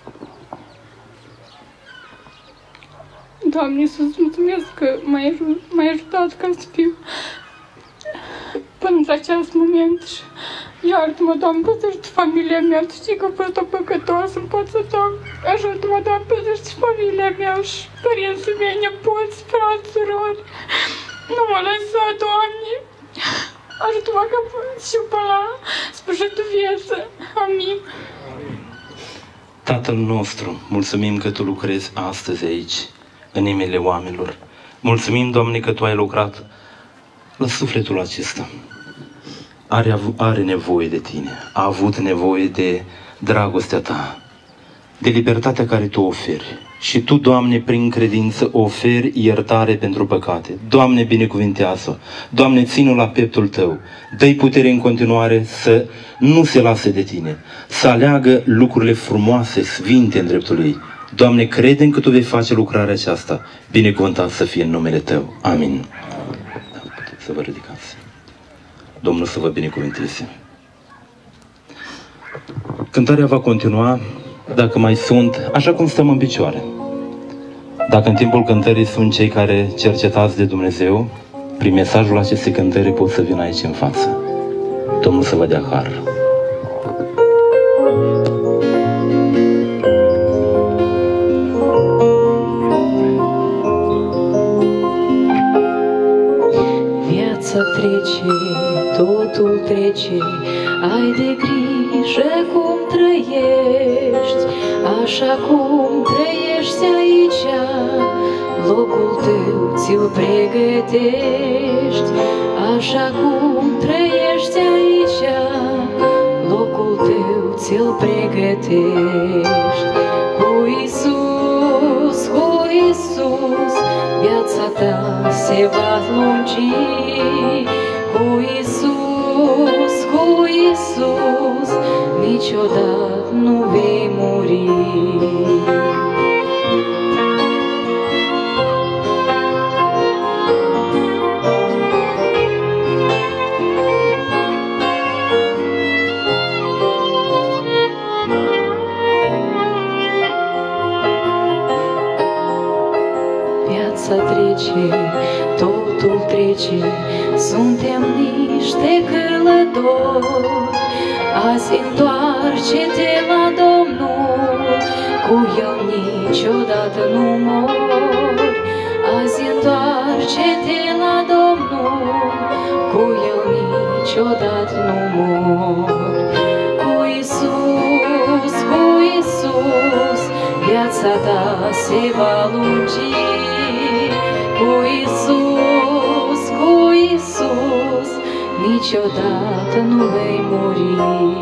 Doamne, să-ți mulțumesc că m-ai ajut, m-ai ajutat ca să fiu până la acest moment și Iartă-mă, Doamne, păzește familia mea. Tu știi că fost o păcătoasă în fața Ta. Ajută-mă, Doamne, păzește familia mea și părinții mei, nepoți, frați, surori. Nu mă lăsa, Doamne. Ajută-mă că și până la sfârșitul vieții. Amin. Tatăl nostru, mulțumim că Tu lucrezi astăzi aici, în inimile oamenilor. Mulțumim, Doamne, că Tu ai lucrat la sufletul acesta. Are, are nevoie de Tine, a avut nevoie de dragostea Ta, de libertatea care Tu oferi. Și Tu, Doamne, prin credință oferi iertare pentru păcate. Doamne, binecuvintează-o. Doamne, ține-o la pieptul Tău. Dă-i putere în continuare să nu se lase de Tine, să aleagă lucrurile frumoase, sfinte în dreptul ei. Doamne, credem că Tu vei face lucrarea aceasta. Binecuvântat să fie în numele Tău. Amin. Da, puteți să vă ridicați. Domnul să vă binecuvânteze. Cântarea va continua, dacă mai sunt, așa cum stăm în picioare. Dacă în timpul cântării sunt cei care cercetați de Dumnezeu, prin mesajul acestei cântări pot să vin aici în față. Domnul să vă dea har. Viața trece, totul trece, ai de grijă cum trăiești, așa cum trăiești aici, locul tău ți-l pregătești, așa cum trăiești aici, locul tău ți-l pregătești. Cu Iisus, cu Iisus, viața ta se va lungi, cu Iisus, cu Iisus, niciodată nu vei muri. Viața trece, totul trece, suntem niște călători. Azi întoarce-te la Domnul, cu El niciodată nu mori. Azi întoarce-te la Domnul, cu El niciodată nu mori. Cu Iisus, cu Iisus, viața ta se va lungi, cu Iisus, cu Iisus, niciodată nu vei muri.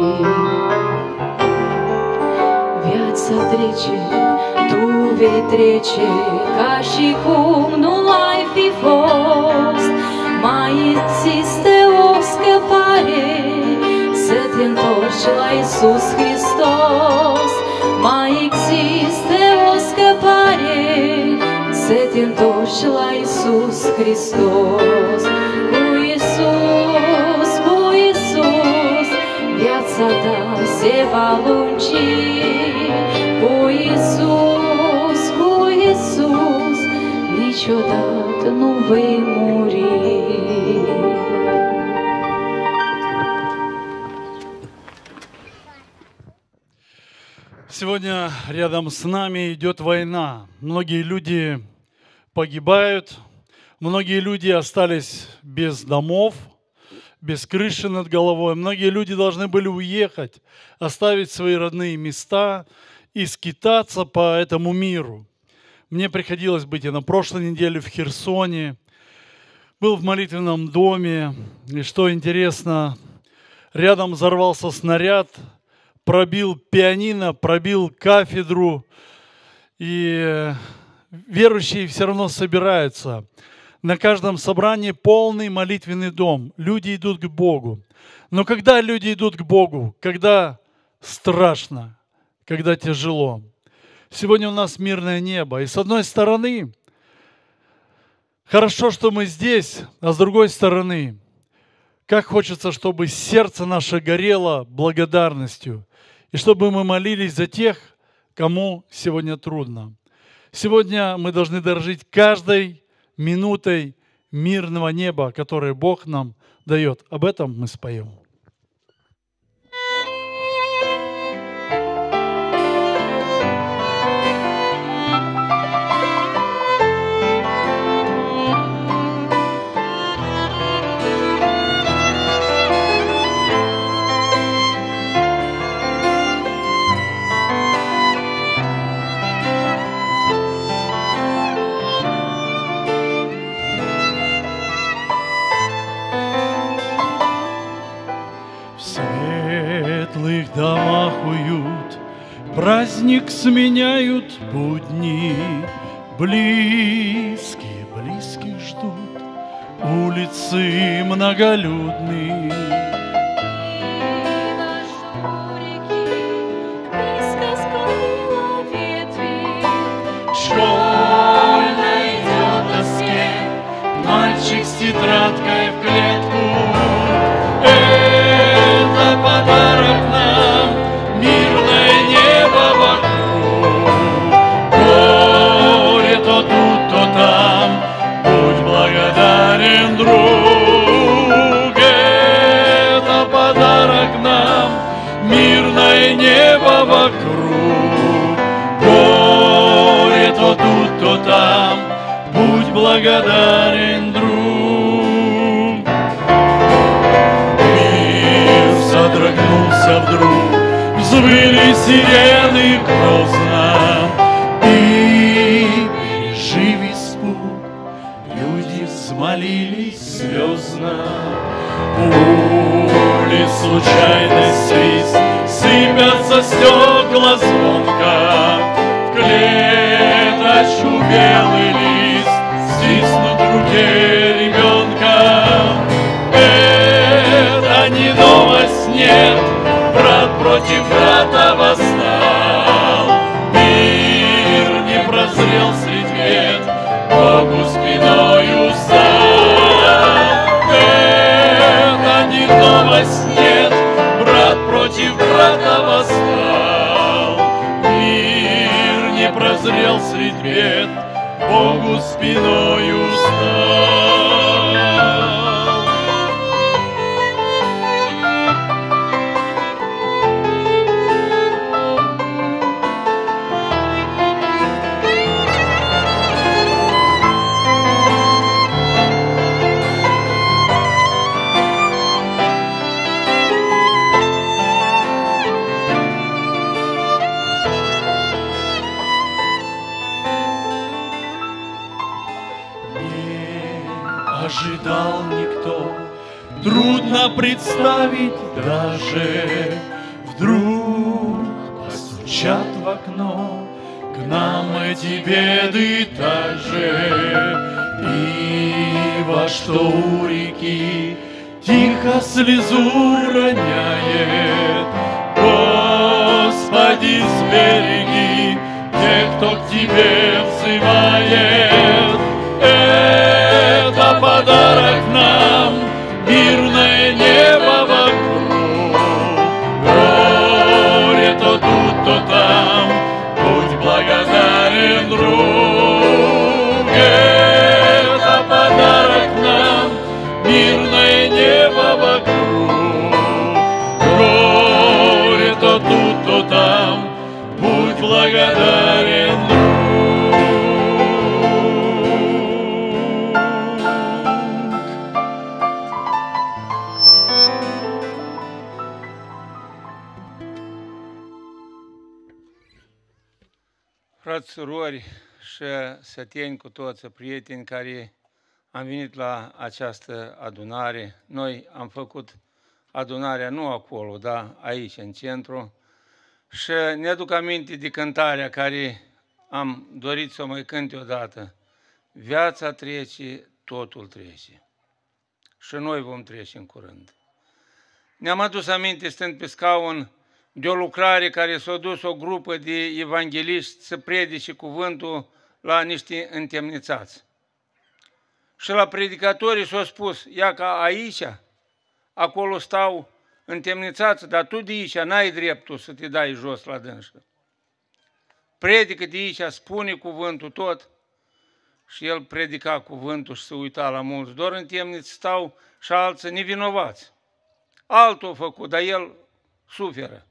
Viața trece, tu vei trece, ca și cum nu ai fi fost. Mai există o scăpare, să te întorci la Iisus Hristos. Mai există o scăpare, să te întorci la Iisus Hristos. Cu Iisus, cu Iisus, viața ta se va lungi, cu Iisus, cu Iisus, niciodată nu vei muri. Сегодня рядом с нами идет война. Многие люди погибают, многие люди остались без домов, без крыши над головой. Многие люди должны были уехать, оставить свои родные места и скитаться по этому миру. Мне приходилось быть и на прошлой неделе в Херсоне, был в молитвенном доме, и что интересно, рядом взорвался снаряд, пробил пианино, пробил кафедру, и верующие все равно собираются. На каждом собрании полный молитвенный дом. Люди идут к Богу. Но когда люди идут к Богу? Когда страшно, когда тяжело. Сегодня у нас мирное небо. И с одной стороны, хорошо, что мы здесь, а с другой стороны, как хочется, чтобы сердце наше горело благодарностью, и чтобы мы молились за тех, кому сегодня трудно. Сегодня мы должны дорожить каждой минутой мирного неба, которое Бог нам дает. Об этом мы споем. праздник сменяют будни, близкие, близкие ждут, улицы многолюдные. Школьная идет доске, мальчик с тетрадкой в клетку. Это подарок нам, мирное небо вокруг. Горе то тут, то там, будь благодарен, друг. Это подарок нам, мирное небо вокруг. Горе то тут, то там, будь благодарен, друг. Содрогнулся вдруг, взвыли сирены грозно, и, пережив испуг, люди взмолились слезно. Пули, случайный свист, сыпятся стекла звонко, в клеточку белый лист стиснут в руке ребенка. Это не новость, нет, брат против брата восстал. Мир не прозрел средь бед, Богу спиною стал. Это не новость, нет, брат против брата восстал. Мир не прозрел средь бед, Богу спиною стал. Ожидал никто, трудно представить даже. Вдруг постучат в окно, к нам эти беды также. Ива, что у реки, тихо слезу роняет. Господи, сбереги тех, кто к Тебе взывает. Это подарок нам, мирное небо вокруг. Горе то тут, то там, будь благодарен, друг. Это подарок нам, мирное небо вокруг. Горе то тут, то там, будь благодарен, друг. Frați, surori și săteni cu toți prieteni care am venit la această adunare. Noi am făcut adunarea nu acolo, dar aici, în centru. Și ne aduc aminte de cântarea care am dorit să o mai cânte odată. Viața trece, totul trece. Și noi vom trece în curând. Ne-am adus aminte, stând pe scaun, de o lucrare care s-a dus o grupă de evangeliști să predice cuvântul la niște întemnițați. Și la predicatorii s-a spus, ia ca aici, acolo stau întemnițați, dar tu de aici n-ai dreptul să te dai jos la dânsă. Predică de aici, spune cuvântul tot. Și el predica cuvântul și se uita la mulți. Doar în temniță stau și alții nevinovați. Altul a făcut, dar el suferă.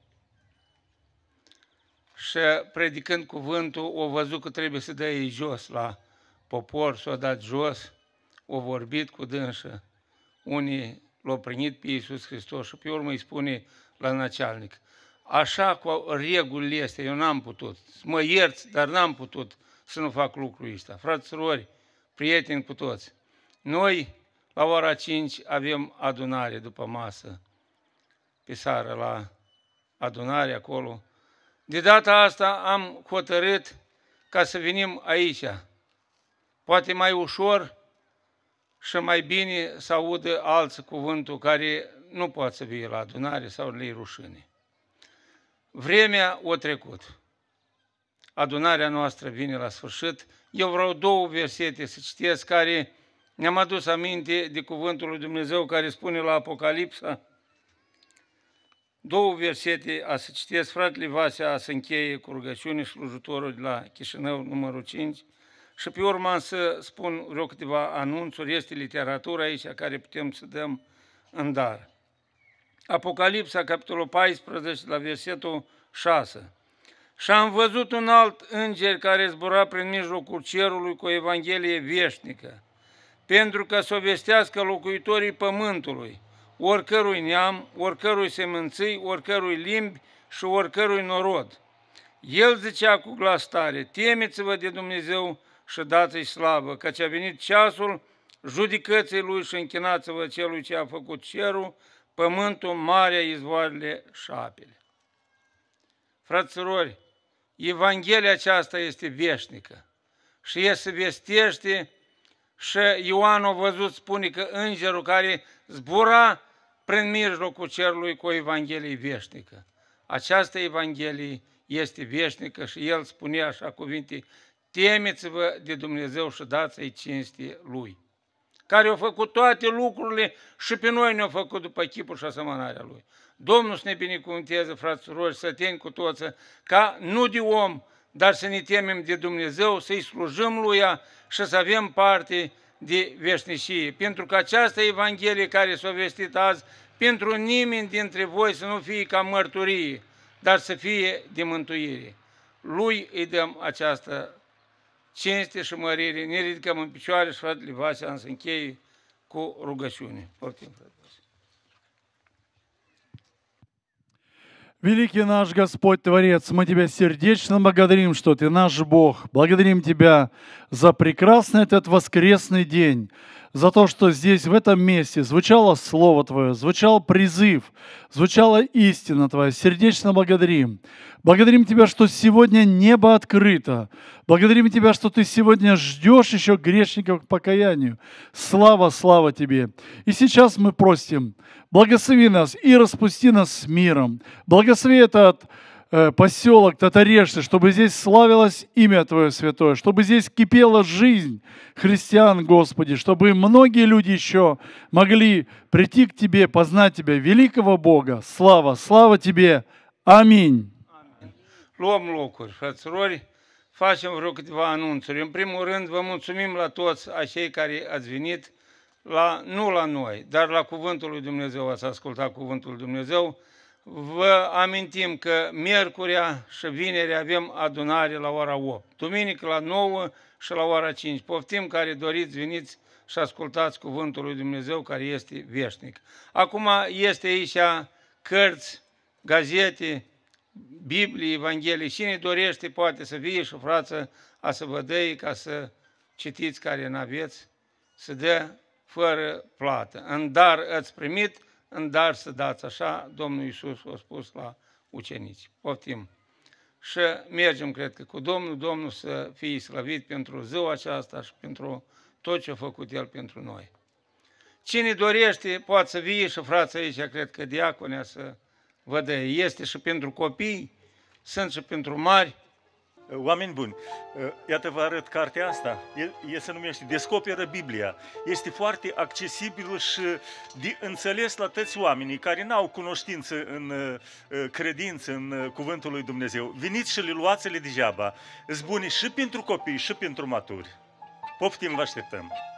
Și predicând cuvântul, o văzut că trebuie să dea ei jos la popor, s-a dat jos, o vorbit cu dânsă. Unii l-au primit pe Iisus Hristos și pe urmă îi spune la năcealnic, așa cu regulile astea, eu n-am putut, mă ierți, dar n-am putut să nu fac lucrul ăsta. Frați, surori, prieteni cu toți, noi la ora cinci avem adunare după masă, pe seară la adunare acolo, De data asta am hotărât ca să venim aici. Poate mai ușor și mai bine să audă alții cuvântul care nu poate să fie la adunare sau le rușine. Vremea o trecut. Adunarea noastră vine la sfârșit. Eu vreau două versete să citesc care ne-am adus aminte de cuvântul lui Dumnezeu care spune la Apocalipsa. Două versete a să citesc, fratele Vasea a să încheie cu rugăciune, slujitorul de la Chișinău, numărul cinci, și pe urmă am să spun vreo câteva anunțuri, este literatura aici care putem să dăm în dar. Apocalipsa, capitolul paisprezece, la versetul șase. Și am văzut un alt înger care zbura prin mijlocul cerului cu o evanghelie veșnică, pentru că să o vestească locuitorii pământului, oricărui neam, oricărui semânței, oricărui limbi și oricărui norod. El zicea cu glas tare, temeți-vă de Dumnezeu și dați-i slavă, căci a venit ceasul judecății Lui și închinați-vă Celui ce a făcut cerul, pământul, marea, izvoarele și apele. Frați, surori, Evanghelia aceasta este veșnică și ea se vestește și Ioan a văzut, spune că îngerul care zbura prin mijlocul cerului cu o Evanghelie veșnică. Această Evanghelie este veșnică și el spunea așa cuvinte, temeți-vă de Dumnezeu și dați-i cinste Lui, care a făcut toate lucrurile și pe noi ne-a făcut după chipul și asemănarea Lui. Domnul să ne binecuvânteze, frați, surori, să temi cu toți, ca nu de om, dar să ne temem de Dumnezeu, să-i slujim Luia și să avem parte de veșnicie. Pentru că această Evanghelie care s-a vestit azi, pentru nimeni dintre voi să nu fie ca mărturie, dar să fie de mântuire. Lui îi dăm această cinste și mărire. Ne ridicăm în picioare și fratele Vasea am să încheie cu rugăciune. Poftim, frate. Великий наш Господь Творец, мы Тебя сердечно благодарим, что Ты наш Бог. Благодарим Тебя за прекрасный этот воскресный день, за то, что здесь, в этом месте, звучало Слово Твое, звучал призыв, звучала истина Твоя. Сердечно благодарим. Благодарим Тебя, что сегодня небо открыто. Благодарим Тебя, что Ты сегодня ждешь еще грешников к покаянию. Слава, слава Тебе. И сейчас мы просим, благослови нас и распусти нас с миром. Благослови этот э, поселок Татарешты, чтобы здесь славилось имя Твое святое, чтобы здесь кипела жизнь христиан, Господи, чтобы многие люди еще могли прийти к Тебе, познать Тебя, великого Бога. Слава, слава Тебе. Аминь. Luăm locuri, fraților, facem vreo câteva anunțuri. În primul rând, vă mulțumim la toți acei care ați venit, la, nu la noi, dar la Cuvântul lui Dumnezeu, ați ascultat Cuvântul lui Dumnezeu. Vă amintim că miercurea și vinerea avem adunare la ora opt, duminică la nouă și la ora cinci. Poftim care doriți, veniți și ascultați Cuvântul lui Dumnezeu care este veșnic. Acum este aici cărți, gazete, Biblie, Evanghelie. Cine dorește poate să vie și frață a să vă dă ca să citiți care n-aveți, să dă fără plată. În dar ați primit, în dar să dați. Așa Domnul Iisus a spus la ucenici. Poftim. Și mergem, cred că, cu Domnul, Domnul să fie slăvit pentru ziua aceasta și pentru tot ce a făcut El pentru noi. Cine dorește poate să vie și frață aici, cred că diaconea să vă dă. Este și pentru copii, sunt și pentru mari. Oameni buni, iată vă arăt cartea asta, el se numește Descoperă Biblia. Este foarte accesibil și de înțeles la toți oamenii care n-au cunoștință în credință, în Cuvântul lui Dumnezeu. Veniți și le luați-le degeaba. Îți bune și pentru copii și pentru maturi. Poftim, vă așteptăm!